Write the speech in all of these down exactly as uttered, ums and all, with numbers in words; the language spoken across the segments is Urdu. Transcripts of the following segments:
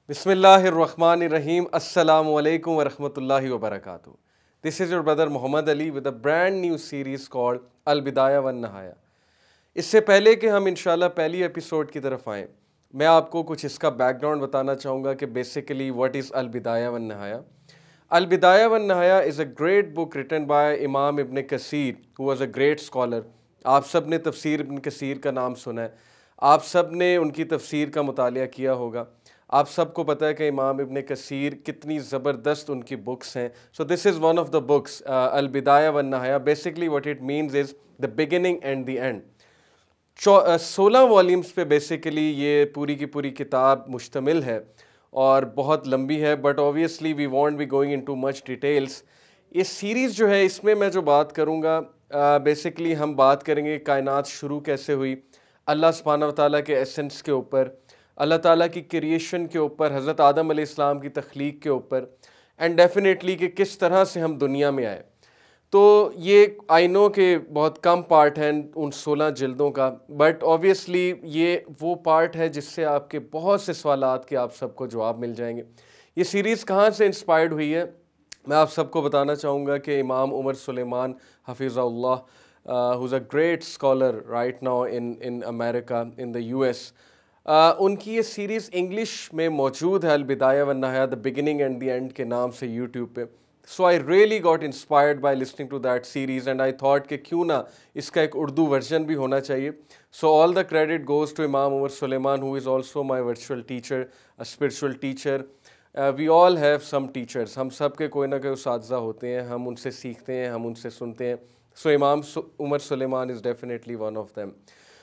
بسم اللہ الرحمن الرحیم. السلام علیکم ورحمۃ اللہ وبرکاتہ. This is your brother Muhammad Ali with a brand new series called البدایہ والنہایہ. اس سے پہلے کہ ہم انشاءاللہ پہلی ایپیسوڈ کی طرف آئیں، میں آپ کو کچھ اس کا بیک گراؤنڈ بتانا چاہوں گا کہ بیسیکلی what is البدایہ والنہایہ. البدایہ والنہایہ is a great book written by امام ابن کثیر who was a great scholar. آپ سب نے تفسیر ابن کثیر کا نام سنا ہے، آپ سب نے ان کی تفسیر کا مطالعہ کیا ہوگا، آپ سب کو پتہ ہے کہ امام ابن کثیر کتنی زبردست ان کی بکس ہیں. So this is one of the books البدایہ والنہایہ. Basically what it means is the beginning and the end. سولہ والیومس پہ بیسیکلی یہ پوری کی پوری کتاب مشتمل ہے اور بہت لمبی ہے، but obviously we want be going in too much details. یہ سیریز جو ہے اس میں میں جو بات کروں گا بیسیکلی ہم بات کریں گے کائنات شروع کیسے ہوئی، اللہ سبحانہ و تعالیٰ کے ایسنس کے اوپر، اللہ تعالیٰ کی کریشن کے اوپر، حضرت آدم علیہ السلام کی تخلیق کے اوپر، اینڈ ڈیفینیٹلی کہ کس طرح سے ہم دنیا میں آئے. تو یہ آئی نو کہ بہت کم پارٹ ہیں ان سولہ جلدوں کا، بٹ اوبیسلی یہ وہ پارٹ ہے جس سے آپ کے بہت سے سوالات کے آپ سب کو جواب مل جائیں گے. یہ سیریز کہاں سے انسپائرڈ ہوئی ہے میں آپ سب کو بتانا چاہوں گا کہ امام Omar Sulaiman حفظہ Allah who is a great scholar right now in in America in the U S. Uh, ان کی یہ سیریز انگلش میں موجود ہے البدایہ والنہایہ the beginning and the end کے نام سے یوٹیوب پہ. So I really got inspired by listening to that series and I thought کہ کیوں نہ اس کا ایک اردو ورژن بھی ہونا چاہیے. So all the credit goes to امام Omar Suleiman who is also my virtual teacher, a spiritual teacher. We all have some teachers. ہم سب کے کوئی نہ کوئی اساتذہ ہوتے ہیں، ہم ان سے سیکھتے ہیں، ہم ان سے سنتے ہیں. سو امام Omar Suleiman is definitely one of them.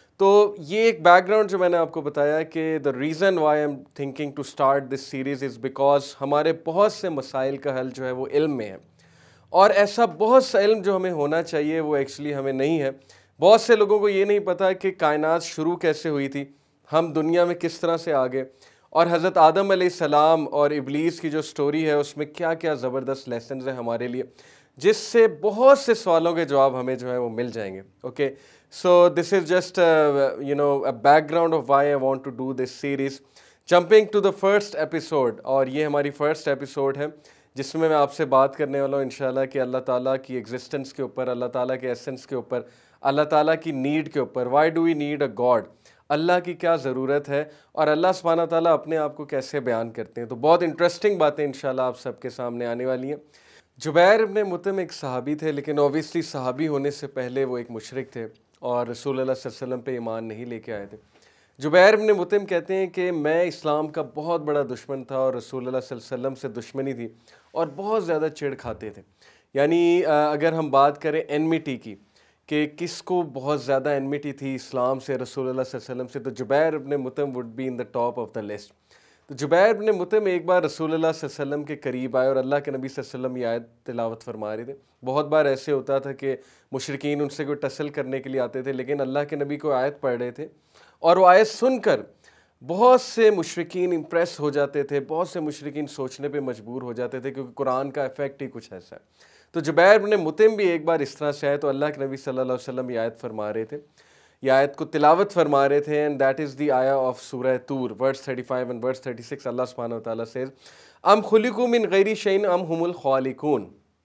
تو یہ ایک بیک گراؤنڈ جو میں نے آپ کو بتایا کہ the reason why I am thinking to start this series is because ہمارے بہت سے مسائل کا حل جو ہے وہ علم میں ہے، اور ایسا بہت سا علم جو ہمیں ہونا چاہیے وہ ایکچولی ہمیں نہیں ہے. بہت سے لوگوں کو یہ نہیں پتہ کہ کائنات شروع کیسے ہوئی تھی، ہم دنیا میں کس طرح سے آگے، اور حضرت آدم علیہ السلام اور ابلیس کی جو سٹوری ہے اس میں کیا کیا زبردست لیسنز ہیں ہمارے لیے، جس سے بہت سے سوالوں کے جواب ہمیں جو ہے وہ مل جائیں گے. Okay, so this is just you know a background of why I want to do this series. Jumping to the first episode, اور یہ ہماری فرسٹ ایپیسوڈ ہے جس میں میں آپ سے بات کرنے والا ہوں انشاءاللہ کہ اللہ تعالیٰ کی ایگزسٹنس کے اوپر، اللہ تعالیٰ کے ایسنس کے اوپر، اللہ تعالیٰ کی نیڈ کے اوپر. Why do we need a God? اللہ کی کیا ضرورت ہے اور اللہ سبحانہ تعالیٰ اپنے آپ کو کیسے بیان کرتے ہیں. تو بہت انٹرسٹنگ باتیں انشاءاللہ آپ سب کے سامنے آنے والی ہیں. جبیر ابن مطعم ایک صحابی تھے، لیکن اوبیسلی صحابی ہونے سے پہلے وہ ایک مشرک تھے اور رسول اللہ صلی اللہ علیہ وسلم پہ ایمان نہیں لے کے آئے تھے. جبیر ابن مطعم کہتے ہیں کہ میں اسلام کا بہت بڑا دشمن تھا اور رسول اللہ صلی اللہ علیہ وسلم سے دشمنی تھی اور بہت زیادہ چڑ کھاتے تھے. یعنی اگر ہم بات کریں اینمیٹی کی کہ کس کو بہت زیادہ اینمیٹی تھی اسلام سے، رسول اللہ صلی اللہ علیہ وسلم سے، تو جبیر ابن مطعم would be in the top of the list. تو جبیر ابن مطعم ایک بار رسول اللہ صلی اللہ علیہ وسلم کے قریب آئے اور اللہ کے نبی صلی اللہ علیہ وسلم یہ آیت تلاوت فرما رہے تھے. بہت بار ایسے ہوتا تھا کہ مشرکین ان سے کوئی ٹسل کرنے کے لیے آتے تھے، لیکن اللہ کے نبی کو آیت پڑھ رہے تھے اور وہ آیت سن کر بہت سے مشرکین امپریس ہو جاتے تھے، بہت سے مشرکین سوچنے پہ مجبور ہو جاتے تھے، کیونکہ قرآن کا ایفیکٹ ہی کچھ ایسا ہے. تو جبیر ابن مطعم بھی ایک بار اس طرح سے آئے تو اللہ کے نبی صلی اللہ علیہ وسلم یہ آیت فرما رہے تھے، یہ آیت کو تلاوت فرما رہے تھے، اینڈ دیٹ از دی آیا آف سورہ طور verse thirty five and verse thirty six. اللہ سبحانہ و تعالیٰ سیز ام خلقوا من غیر شیء ام هم الخالقون.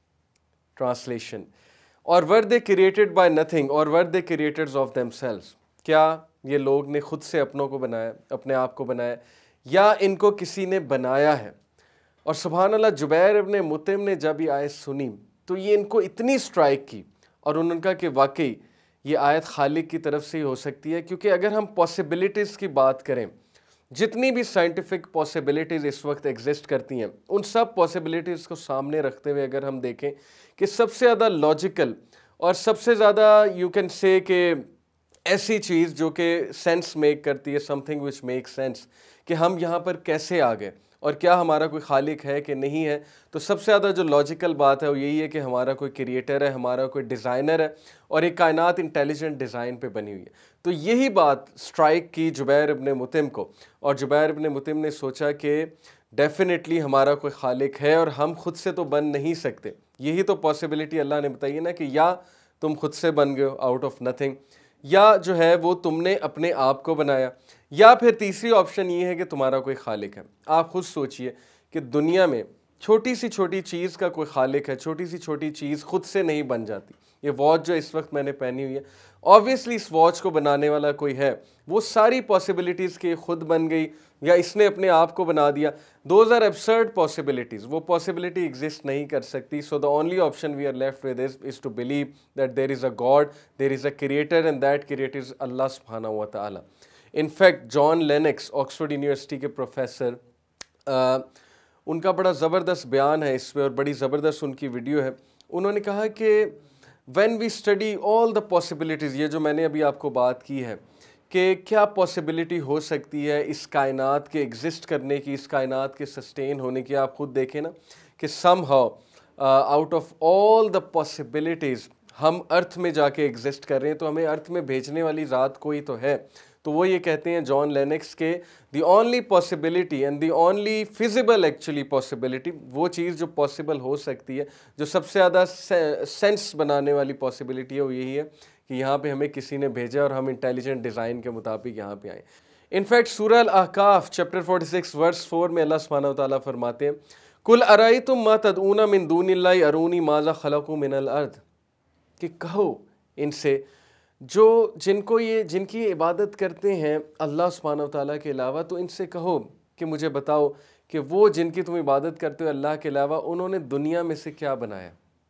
Translation, or were they created by nothing or were they creators of دیم سیلوز. کیا یہ لوگ نے خود سے اپنوں کو بنایا، اپنے آپ کو بنایا، یا ان کو کسی نے بنایا ہے؟ اور سبحان اللہ جبیر ابن مطعم نے جب یہ آیت سنی تو یہ ان کو اتنی سٹرائک کی اور انہوں نے کہا کہ واقعی یہ آیت خالق کی طرف سے ہی ہو سکتی ہے. کیونکہ اگر ہم پاسبلٹیز کی بات کریں، جتنی بھی سائنٹیفک پاسبلٹیز اس وقت ایگزسٹ کرتی ہیں، ان سب پاسبلٹیز کو سامنے رکھتے ہوئے اگر ہم دیکھیں کہ سب سے زیادہ لاجیکل اور سب سے زیادہ یو کین سے کہ ایسی چیز جو کہ سینس میک کرتی ہے، something which make sense, کہ ہم یہاں پر کیسے آ گئے اور کیا ہمارا کوئی خالق ہے کہ نہیں ہے. تو سب سے زیادہ جو لاجیکل بات ہے وہ یہی ہے کہ ہمارا کوئی کریٹر ہے، ہمارا کوئی ڈیزائنر ہے، اور ایک کائنات انٹیلیجنٹ ڈیزائن پہ بنی ہوئی ہے. تو یہی بات سٹرائک کی جبیر ابن مطعم کو، اور جبیر ابن مطعم نے سوچا کہ ڈیفینیٹلی ہمارا کوئی خالق ہے اور ہم خود سے تو بن نہیں سکتے. یہی تو پاسبلٹی اللہ نے بتائی ہے نا کہ یا تم خود سے بن گئے ہو آؤٹ آف نتھنگ، یا جو ہے وہ تم نے اپنے آپ کو بنایا، یا پھر تیسری آپشن یہ ہے کہ تمہارا کوئی خالق ہے۔ آپ خود سوچئے کہ دنیا میں چھوٹی سی چھوٹی چیز کا کوئی خالق ہے، چھوٹی سی چھوٹی چیز خود سے نہیں بن جاتی۔ یہ واچ جو اس وقت میں نے پہنی ہوئی ہے، آبویسلی اس واچ کو بنانے والا کوئی ہے، وہ ساری پاسبلٹیز کے خود بن گئی یا اس نے اپنے آپ کو بنا دیا۔ دوز آر absurd possibilities، وہ پاسبلٹی ایگزسٹ نہیں کر سکتی۔ So the only option we are left with is is to believe that there is a God, there is a creator and that creator is Allah subhanahu wa ta'ala۔ In fact John Lennox Oxford University کے پروفیسر، ان کا بڑا زبردست بیان ہے اس پہ اور بڑی زبردست ان کی ویڈیو ہے۔ انہوں نے کہا کہ when we study all the possibilities, یہ جو میں نے ابھی آپ کو بات کی ہے کہ کیا پاسبلٹی ہو سکتی ہے اس کائنات کے ایگزسٹ کرنے کی، اس کائنات کے سسٹین ہونے کی، آپ خود دیکھیں نا کہ somehow out of all the possibilities ہم ارتھ میں جا کے ایگزسٹ کر رہے ہیں، تو ہمیں ارتھ میں بھیجنے والی ذات کوئی تو ہے۔ تو وہ یہ کہتے ہیں جان لینکس کے the only possibility and the only feasible actually possibility, وہ چیز جو پاسبل ہو سکتی ہے، جو سب سے زیادہ سینس بنانے والی پاسبلٹی ہے، وہ یہی ہے کہ یہاں پہ ہمیں کسی نے بھیجا اور ہم انٹیلیجنٹ ڈیزائن کے مطابق یہاں پہ آئیں۔ انفیکٹ سورہ الاحقاف chapter forty six verse four میں اللہ سبحانہ وتعالیٰ فرماتے ہیں قُلْ أَرَأَيْتُم مَّا تَدْعُونَ مِن دُونِ اللَّهِ أَرُونِي مَاذَا خَلَقُوا مِنَ الْأَرْضِ، کہ کہو ان سے جو جن کو یہ جن کی عبادت کرتے ہیں اللہ سبحانہ وتعالیٰ کے علاوہ، تو ان سے کہو کہ مجھے بتاؤ کہ وہ جن کی تم عبادت کرتے ہو اللہ کے علاوہ، انہوں نے دنیا میں سے کیا بنایا۔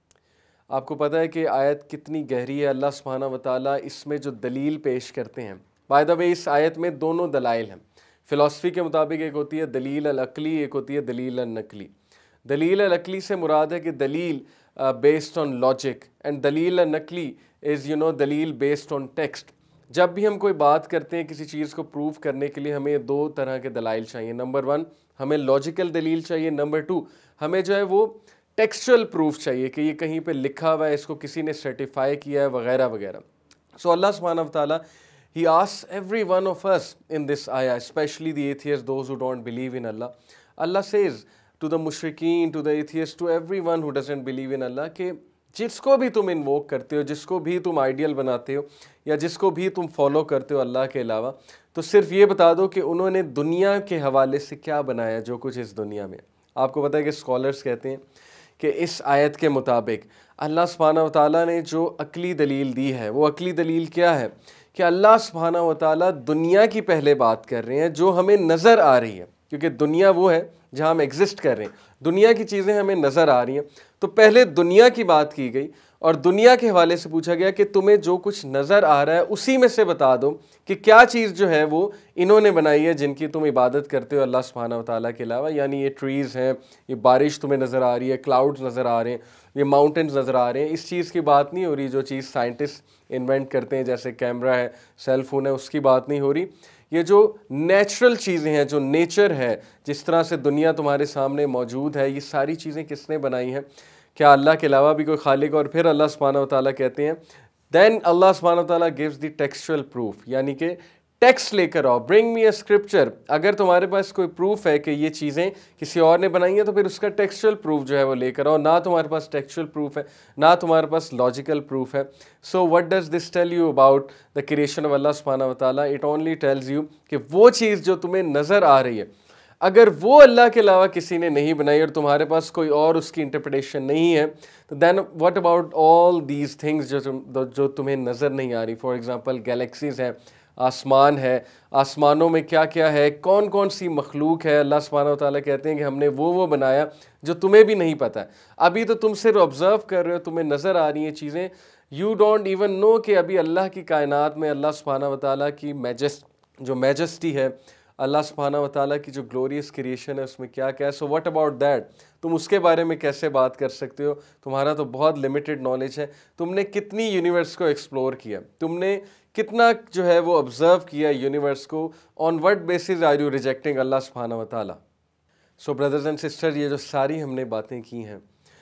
آپ کو پتہ ہے کہ آیت کتنی گہری ہے۔ اللہ سبحانہ وتعالیٰ اس میں جو دلیل پیش کرتے ہیں، بائی دا وے اس آیت میں دونوں دلائل ہیں۔ فلسفی کے مطابق ایک ہوتی ہے دلیل العقلی، ایک ہوتی ہے دلیل النقلی۔ دلیل العقلی سے مراد ہے کہ دلیل بیسڈ آن لاجک، اینڈ دلیل النقلی از یو نو دلیل بیسڈ آن ٹیکسٹ۔ جب بھی ہم کوئی بات کرتے ہیں کسی چیز کو پروو کرنے کے لیے، ہمیں دو طرح کے دلائل چاہیے۔ نمبر ون، ہمیں لاجیکل دلیل چاہیے۔ نمبر ٹو، ہمیں جو ہے وہ ٹیکسچل پروف چاہیے کہ یہ کہیں پہ لکھا ہوا ہے، اس کو کسی نے سرٹیفائی کیا ہے وغیرہ وغیرہ۔ سو اللہ سبحانہ وتعالیٰ He asks every one of us in this ayah, especially the atheists, those who don't believe in Allah. Allah says to the mushrikeen, to the atheists, to everyone who doesn't believe in Allah, کہ جس کو بھی تم انووک کرتے ہو، جس کو بھی تم آئیڈیل بناتے ہو، یا جس کو بھی تم فالو کرتے ہو اللہ کے علاوہ، تو صرف یہ بتا دو کہ انہوں نے دنیا کے حوالے سے کیا بنایا جو کچھ اس دنیا میں۔ آپ کو پتہ ہے کہ اسکالرس کہتے ہیں کہ اس آیت کے مطابق اللہ سبحانہ وتعالیٰ نے جو عقلی دلیل دی ہے، وہ عقلی دلیل کیا ہے کہ اللہ سبحانہ وتعالیٰ دنیا کی پہلے بات کر رہے ہیں جو ہمیں نظر آ رہی ہے، کیونکہ دنیا وہ ہے جہاں ہم ایگزسٹ کر رہے ہیں، دنیا کی چیزیں ہمیں نظر آ رہی ہیں، تو پہلے دنیا کی بات کی گئی اور دنیا کے حوالے سے پوچھا گیا کہ تمہیں جو کچھ نظر آ رہا ہے اسی میں سے بتا دو کہ کیا چیز جو ہے وہ انہوں نے بنائی ہے جن کی تم عبادت کرتے ہو اللہ سبحانہ وتعالیٰ کے علاوہ۔ یعنی یہ ٹریز ہیں، یہ بارش تمہیں نظر آ رہی ہے، کلاؤڈز نظر آ رہے ہیں، یہ ماؤنٹینز نظر آ رہے ہیں۔ اس چیز کی بات نہیں ہو رہی جو چیز سائنٹسٹ انوینٹ کرتے ہیں، جیسے کیمرہ ہے، سیل فون ہے، اس کی بات نہیں ہو رہی۔ یہ جو نیچرل چیزیں ہیں، جو نیچر ہے، جس طرح سے دنیا تمہارے سامنے موجود ہے، یہ ساری چیزیں کس نے بنائی ہیں؟ کیا اللہ کے علاوہ بھی کوئی خالق؟ اور پھر اللہ سبحانہ وتعالیٰ کہتے ہیں دین اللہ سبحانہ وتعالیٰ gives the textual proof، یعنی کہ ٹیکسٹ لے کر آؤ، برنگ می اے اسکرپچر۔ اگر تمہارے پاس کوئی پروف ہے کہ یہ چیزیں کسی اور نے بنائی ہیں تو پھر اس کا ٹیکسچل پروف جو ہے وہ لے کر آؤ۔ نہ تمہارے پاس ٹیکسچل پروف ہے، نہ تمہارے پاس لاجیکل پروف ہے۔ So what does this tell you about the creation of اللہ سبحانہ وتعالیٰ؟ اٹ اونلی ٹیلز یو کہ وہ چیز جو تمہیں نظر آ رہی ہے، اگر وہ اللہ کے علاوہ کسی نے نہیں بنائی اور تمہارے پاس کوئی اور اس کی انٹرپریٹیشن نہیں ہے، تو then what about all these things جو جو تمہیں نظر نہیں آ رہی؟ فار ایگزامپل گیلیکسیز ہیں، آسمان ہے، آسمانوں میں کیا کیا ہے، کون کون سی مخلوق ہے۔ اللہ سبحانہ وتعالیٰ کہتے ہیں کہ ہم نے وہ وہ بنایا جو تمہیں بھی نہیں پتہ ہے۔ ابھی تو تم صرف آبزرو کر رہے ہو، تمہیں نظر آ رہی ہیں چیزیں، یو ڈونٹ ایون نو کہ ابھی اللہ کی کائنات میں اللہ سبحانہ وتعالیٰ کی میجسٹ جو میجسٹی ہے، اللہ سبحانہ وتعالیٰ کی جو گلوریس کریشن ہے، اس میں کیا کیا ہے۔ So what about that? تم اس کے بارے میں کیسے بات کر سکتے ہو؟ تمہارا تو بہت لمیٹڈ نالج ہے۔ تم نے کتنی یونیورس کو ایکسپلور کیا، تم نے کتنا جو ہے وہ آبزرو کیا یونیورس کو، on what basis are you rejecting اللہ سبحانہ وتعالیٰ؟ سو بردرز اینڈ سسٹر، یہ جو ساری ہم نے باتیں کی ہیں،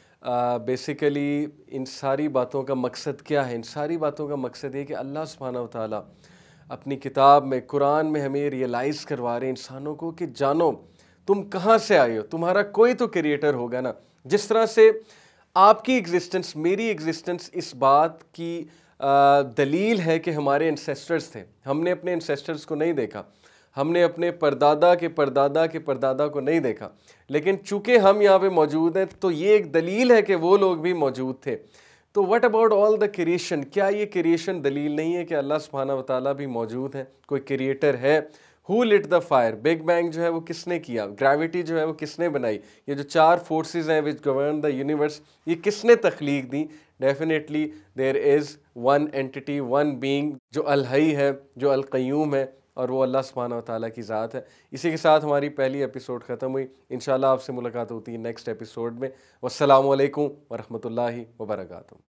بیسیکلی ان ساری باتوں کا مقصد کیا ہے؟ ان ساری باتوں کا مقصد یہ کہ اللہ سبحانہ وتعالیٰ اپنی کتاب میں، قرآن میں ہمیں ریئلائز کروا رہے ہیں انسانوں کو کہ جانو تم کہاں سے آئے ہو، تمہارا کوئی تو کریٹر ہوگا نا۔ جس طرح سے آپ کی ایگزسٹنس، میری ایگزسٹنس اس بات کی دلیل ہے کہ ہمارے انسیسٹرز تھے. ہم نے اپنے انسیسٹرز کو نہیں دیکھا, ہم نے اپنے پردادا کے پردادا کے پردادا کو نہیں دیکھا, لیکن چونکہ ہم یہاں پہ موجود ہیں تو یہ ایک دلیل ہے کہ وہ لوگ بھی موجود تھے. تو what about all the creation, کیا یہ کریشن دلیل نہیں ہے کہ اللہ سبحانہ و تعالیٰ بھی موجود ہیں, کوئی کریٹر ہے؟ Who lit the fire, big bang جو ہے وہ کس نے کیا, گریوٹی جو ہے وہ کس نے بنائی, یہ جو چار فورسز ہیں وچ گورن دا یونیورس, یہ کس نے تخلیق دی؟ Definitely there is one entity, one bang جو الحی ہے, جو القیوم ہے, اور وہ اللہ سبحانہ و تعالیٰ کی ذات ہے. اسی کے ساتھ ہماری پہلی ایپیسوڈ ختم ہوئی. انشاءاللہ آپ سے ملاقات ہوتی ہے نیکسٹ ایپیسوڈ میں. والسلام علیکم ورحمۃ اللہ وبرکاتہ.